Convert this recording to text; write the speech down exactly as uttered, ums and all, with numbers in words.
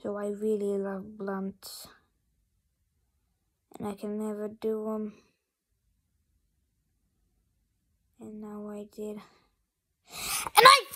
So I really love blunts. And I can never do them. And now I did. And I